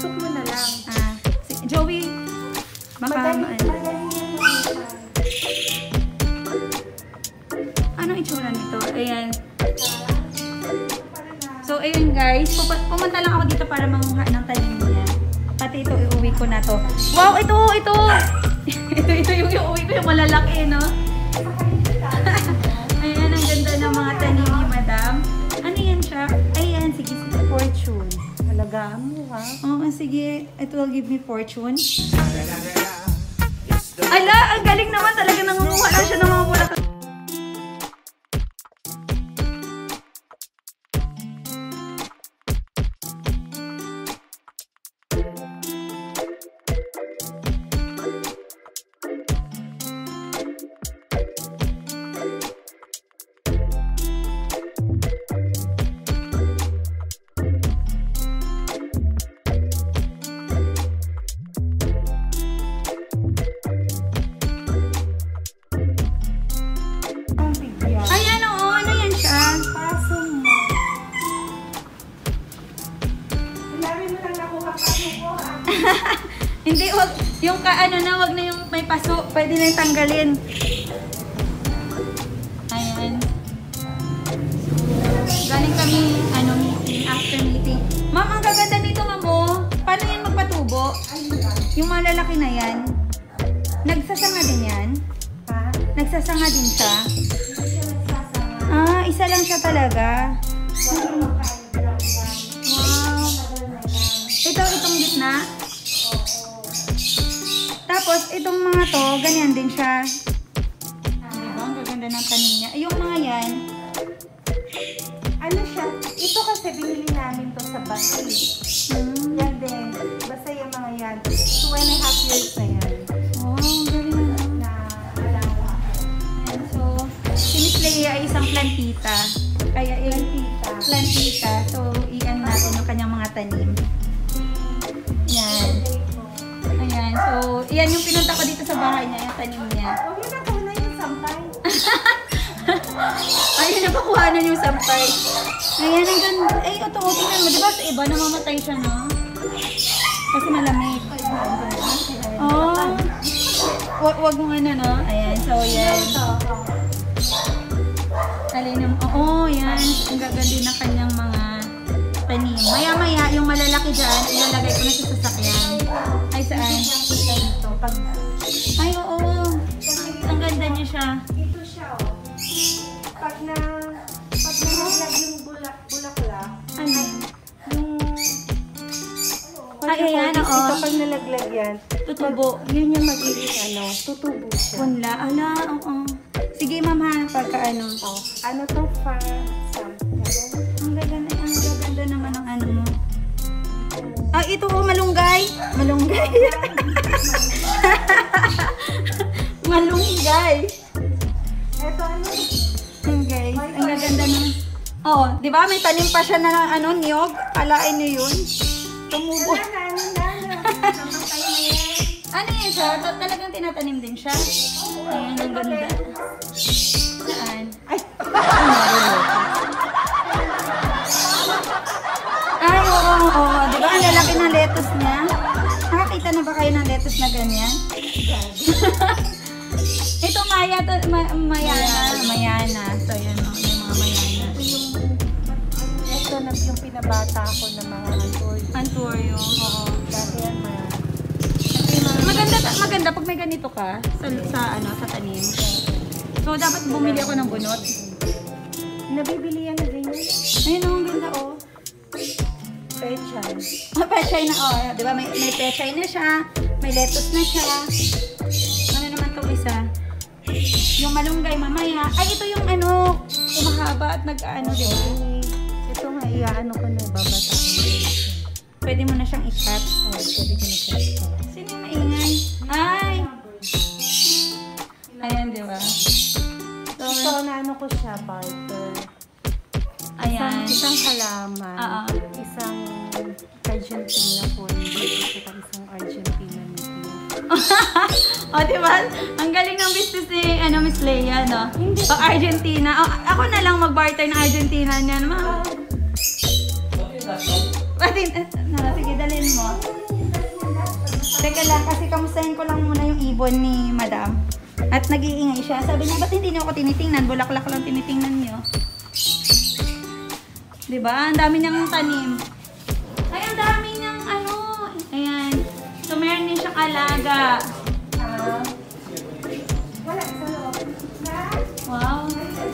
Tusok mo na lang. Si Joey, baka anong itsura nito? Ayan. So, ayun guys. Pumunta lang ako dito para manguha ng tanim niya. Pati ito, iuwi ko na to. Wow, ito! ito yung iuwi ko, yung malalaki, no? Ayan, ang ganda ng mga tanim ni Madam. Ano yan siya? Ayan, sige. Fortune. Alagaan mo, ha? Oo, sige. It will give me fortune. Ala, ang galing naman. Talaga nangunguha lang siya ng mga bulaklak. Hindi, wag. Yung kaano na, wag na yung may paso. Pwede na yung tanggalin. Ayan. Galing kami, meeting, after meeting. Ma'am, ang gaganda nito, ma'am, oh. Paano yan magpatubo? Yung malalaki na yan. Nagsasanga din yan? Ha? Nagsasanga din siya? Isa lang siya talaga. Wow. Itong gitna? Tapos, itong mga to, ganyan din siya. Diba? Ang gaganda ng tanim niya. Yung mga yan, ano siya? Ito kasi binili namin to sa Basi. Yan din. Basta yung mga yan. 2.5 years na yan. Wow, galing na alawa. So, si Miss Leia ay isang plantita. Kaya plantita. So, iyan natin yung kanyang mga tanim. Yan. Ayan. So, iyan yung pinunta ko dito sa bahay niya, yung tanim niya. Huwag mo na kung na yung sampay. Ayun, napakuha na yung sampay. Ayan, ang ganda. Ay, ito, tingnan mo. Diba sa iba, namamatay siya, no? Kasi malamig. Oh. Wag mo ano, no? Ayan, so, yan. Alin yung, yan. Ang gaganda na kanyang mga tanim. Maya-maya, yung malalaki dyan, ilalagay ko na sa sasakyan. Ay, saan? Ay, oo. Ang ganda niya siya. Ito siya, oh. Pag nalaglag yung bulaklak, Ano? Ay, ayan, oo. Ito pag nalaglag yan, Tutubo. yun yung magiging tutubo siya. Punla. Ala, oo. Sige, ma'am, ha. Pagka ano. Oh, ano to, Ang gaganda naman ng ano mo. Ito, malunggay. Malunggay. Malunggay. Ito, ano? Guys, ang gaganda ng... Oo, di ba? May tanim pa siya na niyog. Alain niyo yun. Tumubo. Ano yan siya? Talagang tinatanim din siya? Ayan, ang ganda. Saan? Ay! Ay, oo. Di ba? Ang lalaki ng lettuce niya. Nakakita na ba kayo ng lettuce na ganyan? Ito, Mayana. So, yan o. Yung mga Mayana. Ito na yung pinabata ko ng mga Anturio. Oo. Dati yan, Maganda pag may ganito ka sa tanim. So, dapat bumili ako ng bunot. Nabibili yan na ganyan. Ayun, ang ganda, oh. Pechay. Pechay na, oh. Diba? May pechay na siya. May lettuce na siya. Ano naman itong isa? Yung malunggay mamaya. Ay, ito yung mahaba at nag-ano, diba? Ito nga, iaano ko na, babata. Pwede mo na siyang i-cut. Pwede ko na siya. Sino yung maingay? Ay! Ayan, diba? So, ito, naano ko siya, barter. Ayan. Isang halaman. Isang Argentina po. Ito isang Argentina nito. Diba? Ang galing ng business ni Miss Leia, no? O, Argentina. Ako na lang mag-barter ng Argentina niyan, ma. Sige, dalhin mo. Teka lang, kasi kamustahin ko lang muna yung ibon ni Madam. At nag-iingay siya. Sabi niya, ba't hindi niyo ako tinitingnan? Bulaklak lang tinitingnan niyo. Diba? Ang dami niyang tanim. Ay, ang dami niyang ano. Ayan. So, meron din siyang alaga. Wala sa loob. Wow.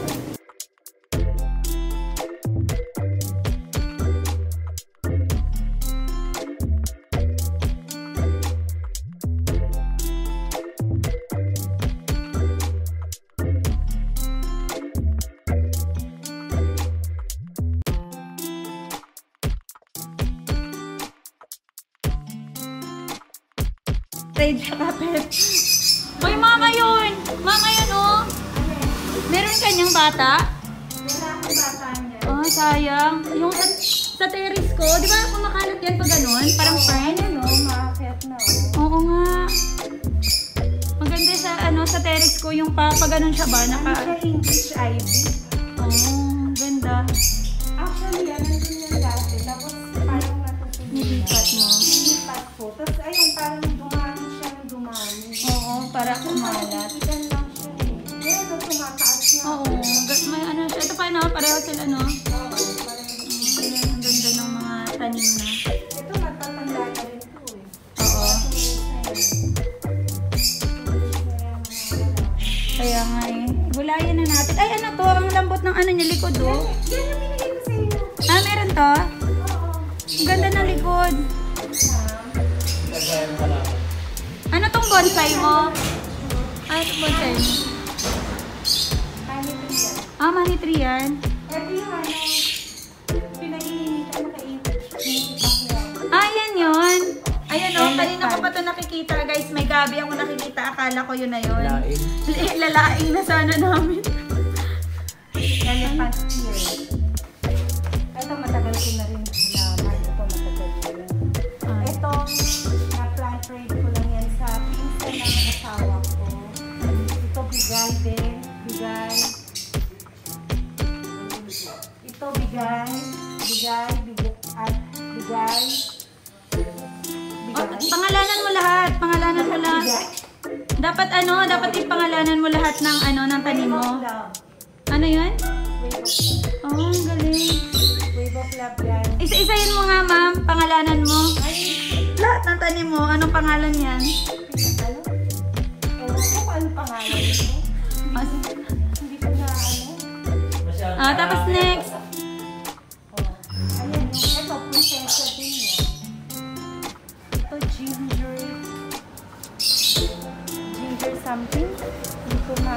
Trade siya kapit. Uy, mama yun! Mama yun, oh! Meron kanyang bata? Wala akong bata niya. Oh, sayang. Yung sa terrace ko, di ba kumakalat yan pag ganun? Parang fern? Ano, maakyat na. Oo nga. Maganda sa terrace ko yung pag ganun siya ba? Ano siya, English ivy? Oo, ganda. Actually, yan, nandun yan dati. Tapos, parang natutulog. Nilipat mo. Nilipat po. Tapos, ayun, parang dumami siya ng dumami. Oo, para kumalat. Ikan lang siya eh. Kaya ito, tumataas na. Oo, may ano siya. Ito pa, no? Pareho sila, no? Oo, parang Ang ganda ng mga tanim na. ito, magtatanda na rin po eh. Oo. Kaya nga eh. Gulayan na natin. Ay, ano to? Ang lambot ng ano niya, likod, oh. Yan yung binigay ko sa inyo. Ah, meron to? Oo. Ang ganda ng likod. Ano tong bonsai mo? Ano tong bonsai mo? Honey tree yan. Ah, money tree yan. Ito yung ano, pinag-iinitan, naka-iinitan yan. Ah, yan yun. Ayan o, kanina ko pa ito nakikita guys. May gabi ako nakikita. Akala ko yun na yun. Lalaing na sana namin. Elephant ear. Ito, matagal ko na rin naman. Ito, matagal ko na. Ito, na-plant rate ko lang yan sa pinsan ng asawa ko. Ito, bigay din. Bigay. Ito, bigay. Bigay. Bigay. Oh, pangalanan mo lahat. Pangalanan mo lahat. Dapat ano, dapat ipangalanan mo lahat ng ano, ng tanim mo. Ano yun? Oh, ang galing. Wave of love yan. Isa-isayin mo nga, ma'am. Pangalanan mo. Lahat ng tanim mo. Anong pangalan yan? Ano? Ewan ko kung ano pangalan nito. Hindi ko na ano. Ah, tapos next. Ayan, ito, prinsesa din yan. Ito, ginger something. Hindi ko na...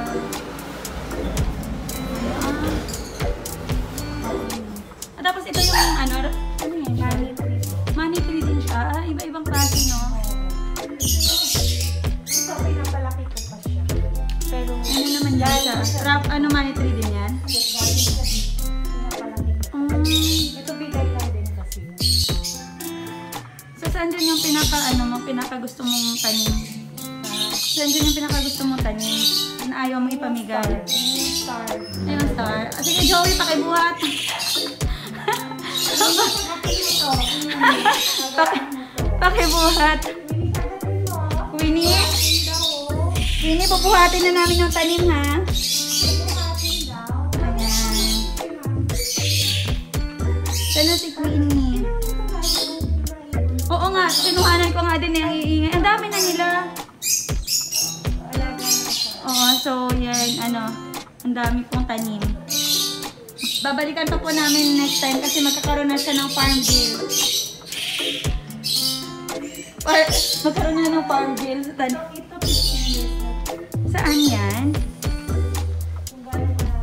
Ah, tapos ito yung ano yan? Money tree. Money tree din siya. Ah, iba-ibang klase, no? Ito, pinapalaki ko pa siya. Pero, Ano naman yan siya? Trap, ano, money tree din yan? galing siya dito. Pinapalaki ko. Ito, bigay lang din kasi. So, saan din yung pinaka-gusto mong tanim? Saan din yung pinaka-gusto mong tanim? Na ayaw mo ipamigay? Star. Ayun, star. Ah, sige, Joey, pakibuhat. Pakibuhat. Winnie? Winnie, bubuhatin na namin yung tanim, ha? Ayan. Sana si Queenie. Oo nga, sinuhanan ko nga din yung iingay. Ang dami na nila. Oo, so yan, ano, ang dami pong tanim. Babalikan pa po namin next time kasi magkakaroon na siya ng farm bill. Magkaroon na ng farm bill sa tanim. Ito, 15 years na. Saan yan? Kung gano'n na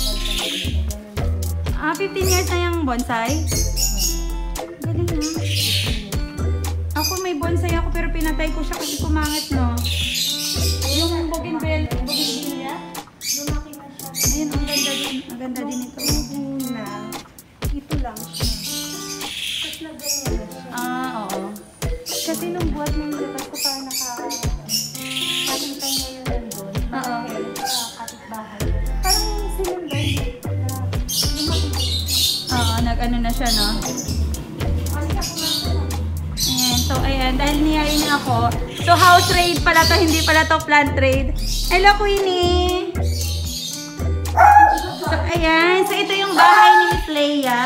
Ah, 15 years na yung bonsai? Galing na. Ako may bonsai ako pero pinatay ko siya kasi kumangit, no? Yung bougainvillea? lumaki na siya. Ayun, ang ganda din. Ang ganda din ito. Una, ito lang siya. Tapos na ganyan na siya. Ah, oo. Kasi nung buhat ng labas ko parang nakakita niya yung nandun. Oo. Sa kapitbahay. Parang sinundan na lumaki. Oo, nag-ano na siya, no? Ano siya kumakas na? Ayan, so ayan. Ayan, dahil niyayin niya ako. So, house raid pala to, hindi pala to plant raid. Hello, Queenie! So, ayan. So, ito yung bahay ni Miss Leia.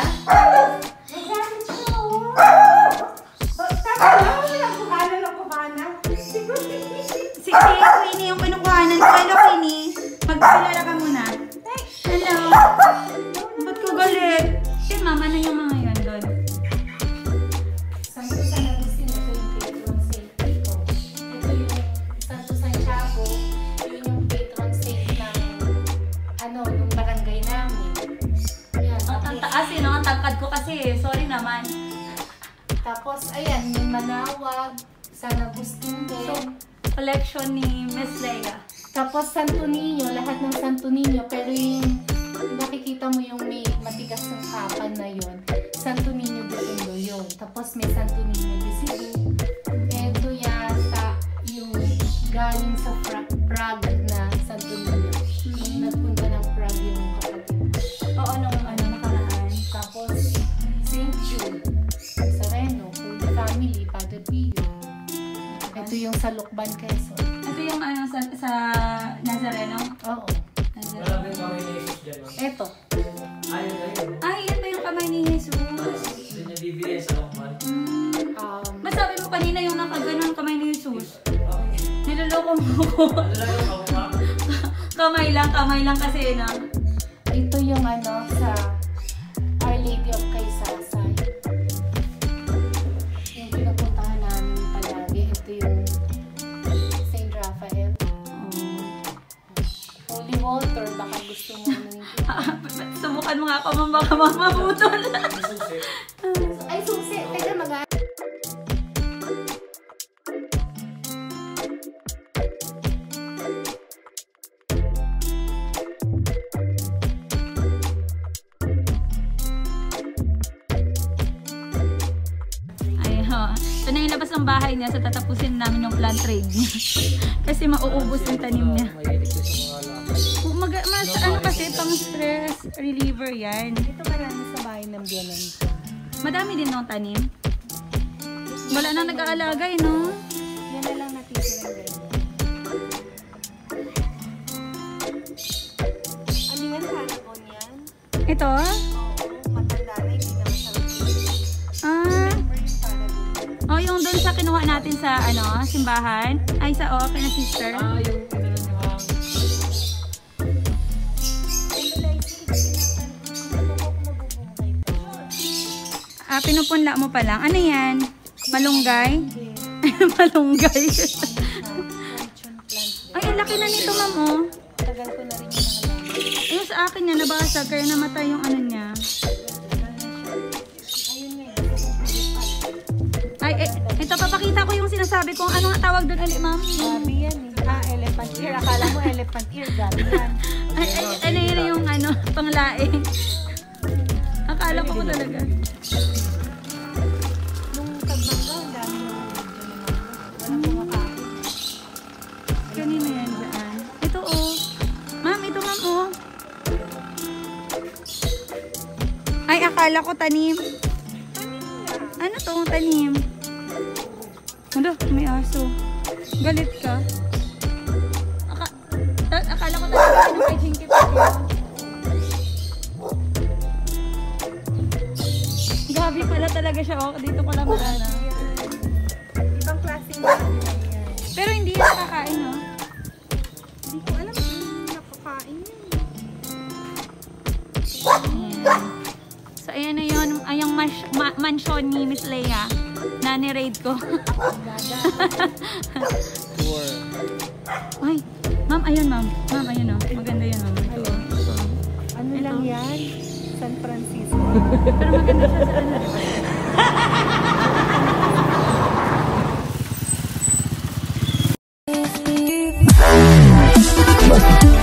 Si Queenie yung pinukuhanan ko. Hello, Queenie. Magpalala ka muna. Hello. Ba't ko galit? Si mama na yung mga yan doon. Santo San Agustin, ito yung patron saint ko. Ito yung Santo Santiago, yun yung patron saint ng nung barangay namin. Yan. Ang taas eh, no? Ang tangkad ko kasi. Sorry naman. Tapos, ayan, yung Manawag, San Agustin din. So, collection ni Miss Leia. Tapos Santo Niño, lahat ng Santo Niño, pero yung nakikita mo yung may matigas ng kapan na yun, Santo Niño de Tondo yun. Tapos may Santo Niño de Cebu. Ito yata yung galing sa Prague na Santo Niño. Yung nagpunta ng Prague yung kapatid. Oo, nung nakaraan. Tapos St. Jude, Sareno, Holy Family, Padre Pio. Ito yung sa Lucban, Quezon. Ito yung sa Nazareno? Oo. Nazareno. Wala ba yung kamay ni Jesus dyan? Ito. Ayun. Ay, ito yung kamay ni Jesus. Hindi niya bibigay sa lokman. Masabi mo kanina yung nakaganon kamay ni Jesus. Niloloko mo ko. Ano lang yung kamukha? Kamay lang kasi na. Ito yung sa Our Lady of Kaysasay. Yung pinupuntahan namin palagi. Ito yung St. Raphael. Holy Walter, baka gusto mo Subukan mo nga ako, baka mamabutol. Ay, susi. Teka, Ito na yung labas ng bahay niya, so tatapusin namin yung plant trade niya. Kasi mauubos yung tanim niya. Kasi pang stress reliever yan. Ito marami sa bahay ng biyanan ko. Madami din ng tanim. Wala na nag-aalaga eh, no? Yan na lang natitira ganyan. Ano yan? Paragon yan? Ito? Oo, matanda na, hindi na masarap. Remember yung paragon? Oh, yung doon sa kinuha natin sa simbahan. Ay, sa kay na sister. Yung Pinupunla mo pa lang. Ano yan? Malunggay? Malunggay. Ay, ang laki na nito, ma'am, oh. Tagal ko na rin yung nakalaman. Yung sa akin niya, nabasag. Kaya namatay yung ano niya. Ayun nga. Ay, ito, papakita ko yung sinasabi kong ano nga tawag doon ulit, ma'am. Gabi yan eh. Elephant ear. Akala mo elephant ear. Gabi yan. Ay, ano yun yung panglaing. Akala ko talaga. Nung tagbangga, ang dami yung walang kumakain. Kanina yan dyan. Ito, oh. Ma'am, ito, ma'am, oh. Ay, akala ko tanim. Ano to, tanim? Ano, may aso. Galit ka? Akala ko talaga kay Jinky tayo. Gabi pala talaga siya, oh. Dito ko lang maana. Ibang klaseng gabi lang yan. Pero hindi yan nakakain, no? Hindi ko alam kung nakakain yan. Ayan. So, ayan na yun. Ay, yung mansion ni Miss Leia na ni-raid ko. tour. Ay, ma'am, ayun, ma'am. Ma'am, ayun, oh. Maganda yun, ma'am. Ito, oh. Ano Ito. lang yan? San Francisco. Pero maganda siya sa ano.